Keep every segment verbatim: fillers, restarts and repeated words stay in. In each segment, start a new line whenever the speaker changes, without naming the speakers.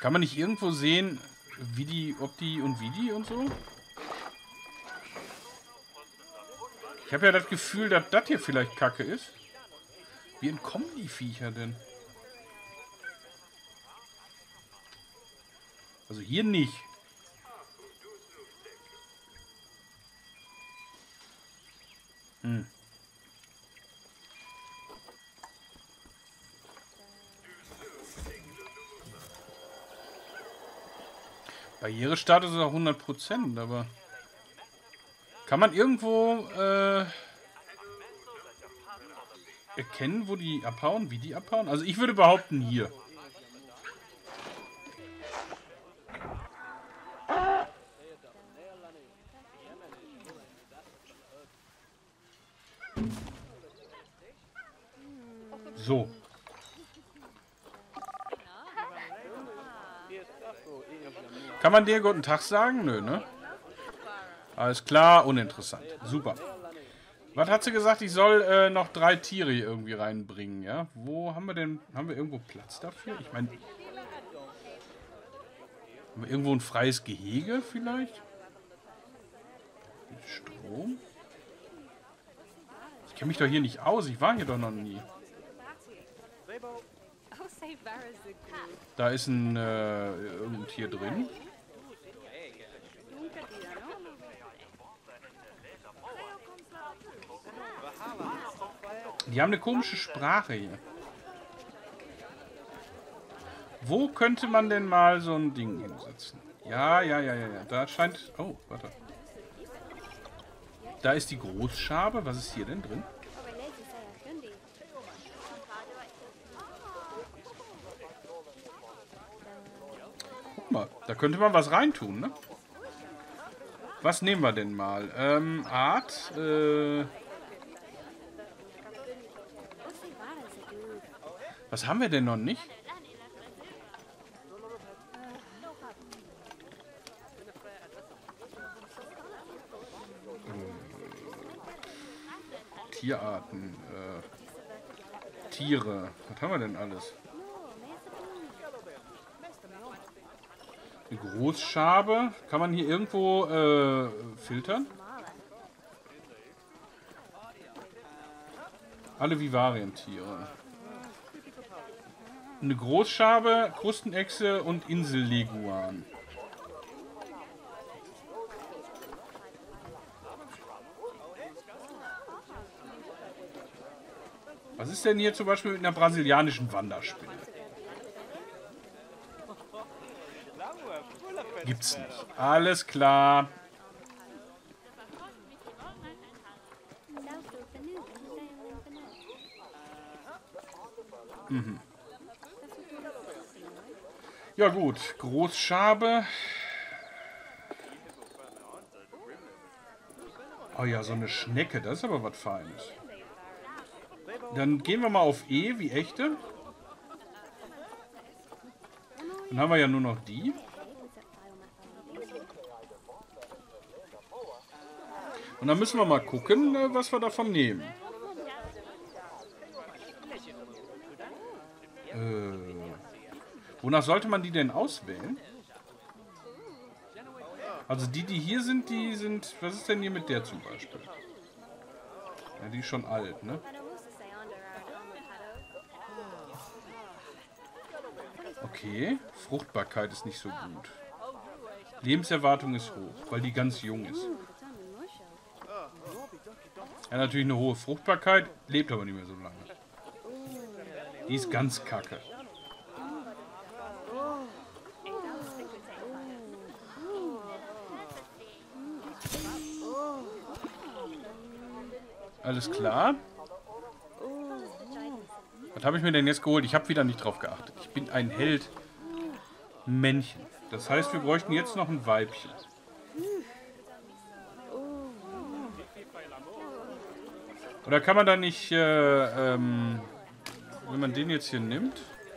Kann man nicht irgendwo sehen, wie die, ob die und wie die und so? Ich habe ja das Gefühl, dass das hier vielleicht Kacke ist. Wie entkommen die Viecher denn? Also hier nicht. Hm. Barrierestatus ist auch hundert Prozent, aber... Kann man irgendwo äh, erkennen, wo die abhauen, wie die abhauen? Also ich würde behaupten, hier. So. Kann man dir guten Tag sagen? Nö, ne? Alles klar, uninteressant. Super. Was hat sie gesagt? Ich soll äh, noch drei Tiere hier irgendwie reinbringen, ja? Wo haben wir denn... Haben wir irgendwo Platz dafür? Ich meine... Haben wir irgendwo ein freies Gehege vielleicht? Strom? Ich kenne mich doch hier nicht aus. Ich war hier doch noch nie. Da ist ein äh, irgendein Tier drin. Die haben eine komische Sprache hier. Wo könnte man denn mal so ein Ding hinsetzen? Ja, ja, ja, ja, ja. Da scheint... Oh, warte. Da ist die Großschabe. Was ist hier denn drin? Guck mal, da könnte man was reintun, ne? Was nehmen wir denn mal? Ähm, Art, äh... Was haben wir denn noch nicht? Tierarten, äh, Tiere. Was haben wir denn alles? Eine Großschabe. Kann man hier irgendwo äh, filtern? Alle Vivarientiere. Eine Großschabe, Krustenechse und Inselleguan. Was ist denn hier zum Beispiel mit einer brasilianischen Wanderspinne? Gibt's nicht. Alles klar. Mhm. Ja gut, Großschabe. Oh ja, so eine Schnecke, das ist aber was Feines. Dann gehen wir mal auf E wie echte. Dann haben wir ja nur noch die. Und dann müssen wir mal gucken, was wir davon nehmen. Äh, wonach sollte man die denn auswählen? Also die, die hier sind, die sind... Was ist denn hier mit der zum Beispiel? Ja, die ist schon alt, ne? Okay, Fruchtbarkeit ist nicht so gut. Lebenserwartung ist hoch, weil die ganz jung ist. Ja, natürlich eine hohe Fruchtbarkeit, lebt aber nicht mehr so lange. Die ist ganz kacke. Alles klar. Was habe ich mir denn jetzt geholt? Ich habe wieder nicht drauf geachtet. Ich bin ein Held. Männchen. Das heißt, wir bräuchten jetzt noch ein Weibchen. Oder kann man da nicht, äh, ähm, wenn man den jetzt hier nimmt?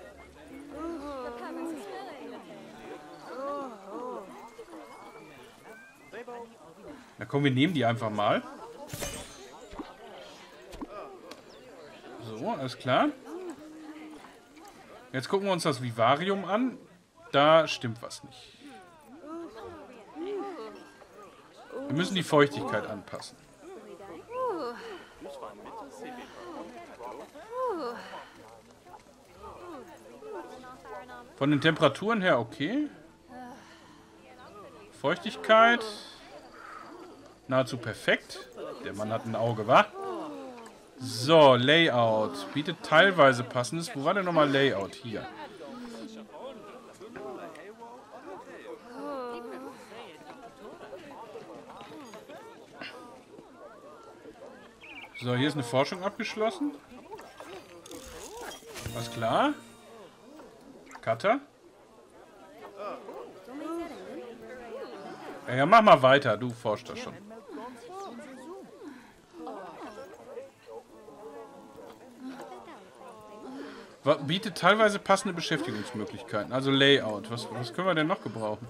Na komm, wir nehmen die einfach mal. So, alles klar. Jetzt gucken wir uns das Vivarium an. da stimmt was nicht. Wir müssen die Feuchtigkeit anpassen. Von den Temperaturen her okay. Feuchtigkeit. Nahezu perfekt. Der Mann hat ein Auge, wa? So, Layout. Bietet teilweise passendes. Wo war denn nochmal Layout? Hier. So, hier ist eine Forschung abgeschlossen. Alles klar. Cutter. Ja, ja, mach mal weiter. Du forschst das schon. Bietet teilweise passende Beschäftigungsmöglichkeiten. Also Layout. Was, was können wir denn noch gebrauchen?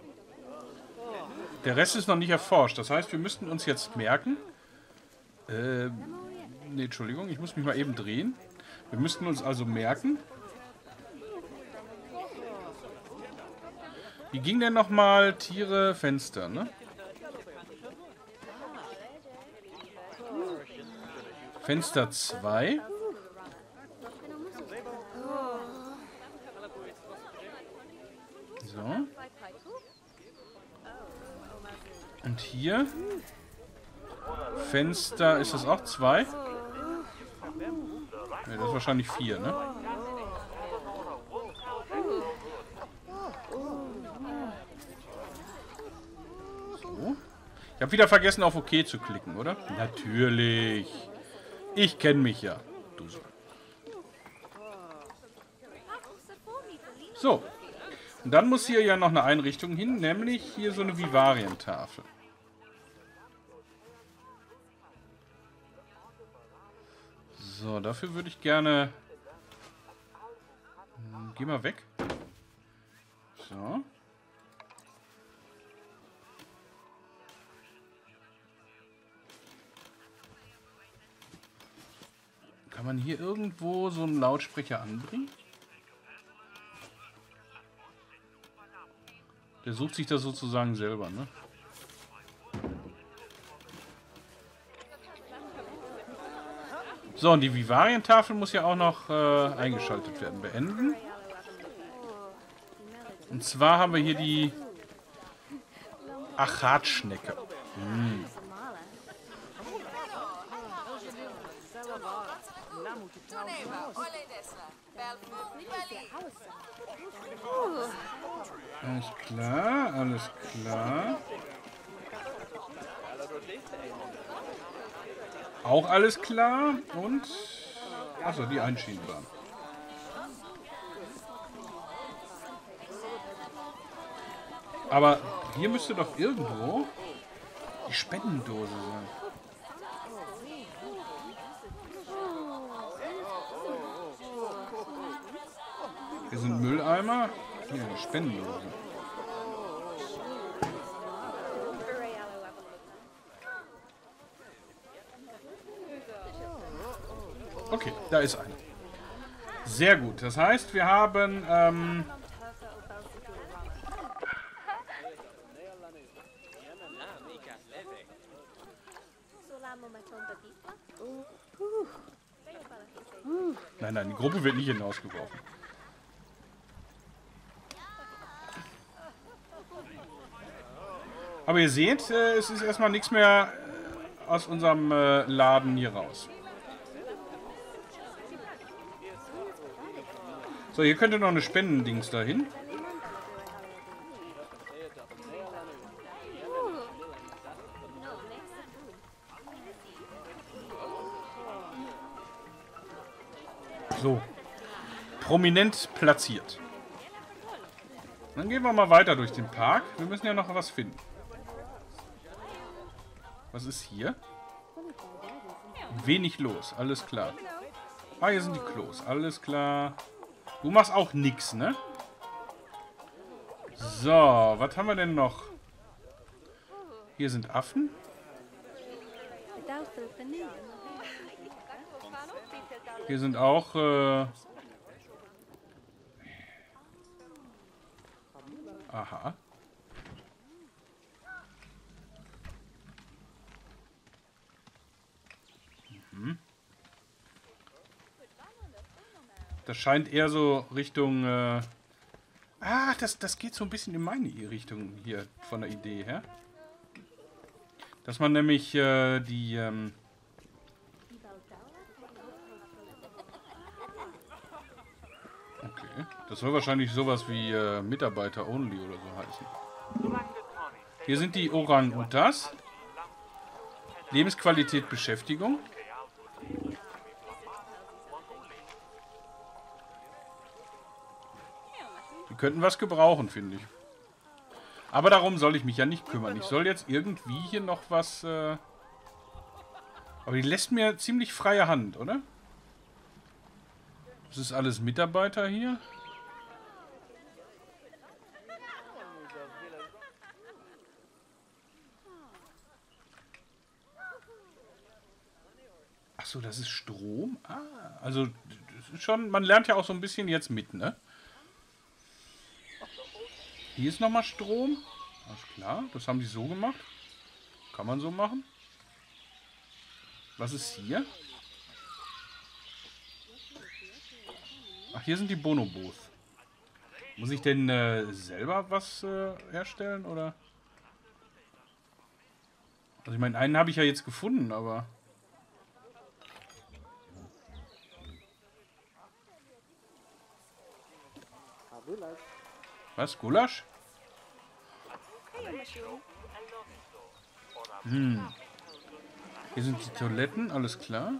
Der Rest ist noch nicht erforscht. Das heißt, wir müssten uns jetzt merken... Äh, nee, Entschuldigung. Ich muss mich mal eben drehen. Wir müssten uns also merken... Wie ging denn nochmal Tiere, Fenster, ne? Fenster zwei. So. Und hier. Fenster, ist das auch zwei? Ne, das ist wahrscheinlich vier, ne? So. Ich habe wieder vergessen, auf OK zu klicken, oder? Natürlich. Ich kenne mich ja. Du so. So. Und dann muss hier ja noch eine Einrichtung hin, nämlich hier so eine Vivarientafel. So, dafür würde ich gerne... Hm, geh mal weg. So. Kann man hier irgendwo so einen Lautsprecher anbringen? Der sucht sich das sozusagen selber, ne? So, und die Vivarientafel muss ja auch noch äh, eingeschaltet werden. Beenden. Und zwar haben wir hier die Achatschnecke. Hm. Alles klar, alles klar. Auch alles klar. Und... Achso, die Einschienenbahn. Aber hier müsste doch irgendwo die Spendendose sein. Hier sind Mülleimer. Hier, eine Spendendose. Okay, da ist eine. Sehr gut. Das heißt, wir haben... Ähm, nein, nein, die Gruppe wird nicht hinausgeworfen. Aber ihr seht, äh, es ist erstmal nichts mehr aus unserem äh, Laden hier raus. So, hier könnte noch eine Spendendings dahin. So. Prominent platziert. Dann gehen wir mal weiter durch den Park. Wir müssen ja noch was finden. Was ist hier? Wenig los, alles klar. Ah, hier sind die Klos, alles klar. Du machst auch nix, ne? So, was haben wir denn noch? Hier sind Affen. Hier sind auch... Äh Aha. Mhm. Das scheint eher so Richtung... Äh ah, das, das geht so ein bisschen in meine Richtung hier von der Idee her. Dass man nämlich äh, die... Ähm okay, das soll wahrscheinlich sowas wie äh, Mitarbeiter-only oder so heißen. Hier sind die Orang-Utas. Lebensqualität, Beschäftigung. Die könnten was gebrauchen, finde ich. Aber darum soll ich mich ja nicht kümmern. Ich soll jetzt irgendwie hier noch was... Äh Aber die lässt mir ziemlich freie Hand, oder? Das ist alles Mitarbeiter hier. Achso, das ist Strom? Ah, also das ist schon... Man lernt ja auch so ein bisschen jetzt mit, ne? Hier ist nochmal Strom. Alles klar, das haben die so gemacht. Kann man so machen. Was ist hier? Ach, hier sind die Bonobos. Muss ich denn äh, selber was äh, herstellen, oder? Also ich meine, einen habe ich ja jetzt gefunden, aber... Was? Gulasch? Hm. Hier sind die Toiletten, alles klar.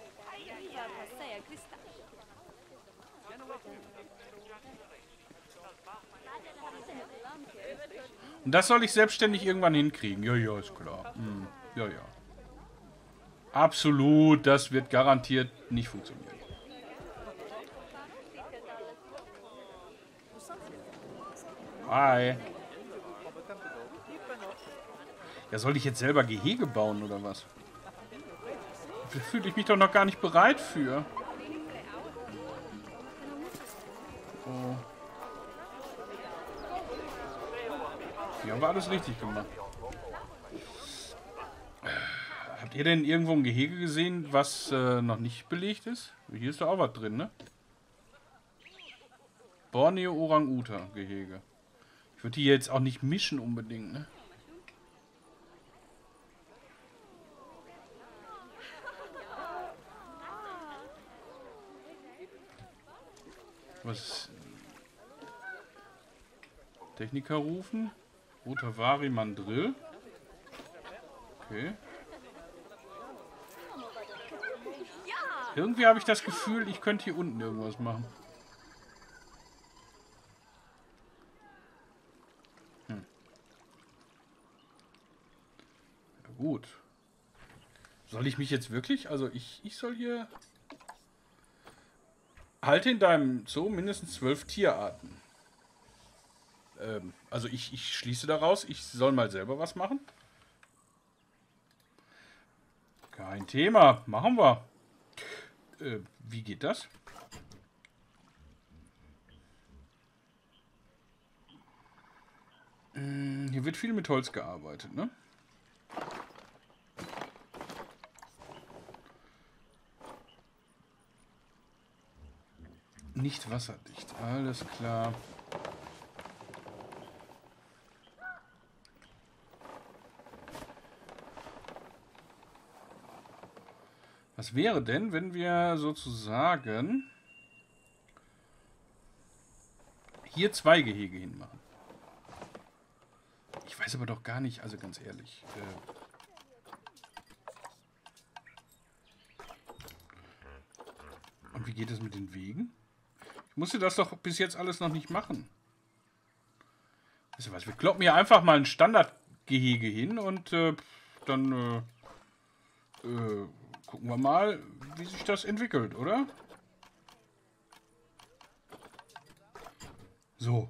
Und das soll ich selbstständig irgendwann hinkriegen. Ja, ja, ist klar. Hm. Ja, ja. Absolut, das wird garantiert nicht funktionieren. Hi. Ja, soll ich jetzt selber Gehege bauen oder was? Da fühle ich mich doch noch gar nicht bereit für. Oh. Hier haben wir alles richtig gemacht. Habt ihr denn irgendwo ein Gehege gesehen, was äh, noch nicht belegt ist? Hier ist doch auch was drin, ne? Borneo Orang-Uta Gehege. Ich würde die jetzt auch nicht mischen unbedingt, ne? Was? Techniker rufen. Rotavari Mandrill. Okay. Irgendwie habe ich das Gefühl, ich könnte hier unten irgendwas machen. Hm. Ja, gut. Soll ich mich jetzt wirklich? Also ich, ich soll hier... Halte in deinem Zoo mindestens zwölf Tierarten. Ähm, also ich, ich schließe daraus, ich soll mal selber was machen. Kein Thema, machen wir. Äh, wie geht das? Hm, hier wird viel mit Holz gearbeitet, ne? Nicht wasserdicht, alles klar. Was wäre denn, wenn wir sozusagen hier zwei Gehege hinmachen? Ich weiß aber doch gar nicht, also ganz ehrlich. Äh Und wie geht es mit den Wegen? Ich musste das doch bis jetzt alles noch nicht machen. Weißt du was, wir kloppen hier einfach mal ein Standardgehege hin und äh, dann äh, äh, gucken wir mal, wie sich das entwickelt, oder? So.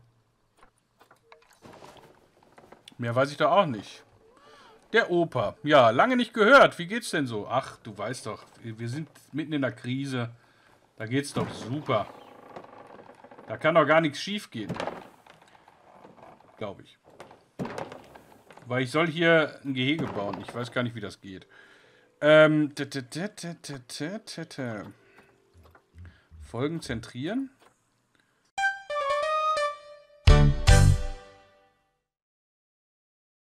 Mehr weiß ich da auch nicht. Der Opa. Ja, lange nicht gehört. Wie geht's denn so? Ach, du weißt doch, wir sind mitten in der Krise. Da geht's doch super. Da kann doch gar nichts schief gehen. Glaube ich. Weil ich soll hier ein Gehege bauen. Ich weiß gar nicht, wie das geht. Ähm. Folgen zentrieren.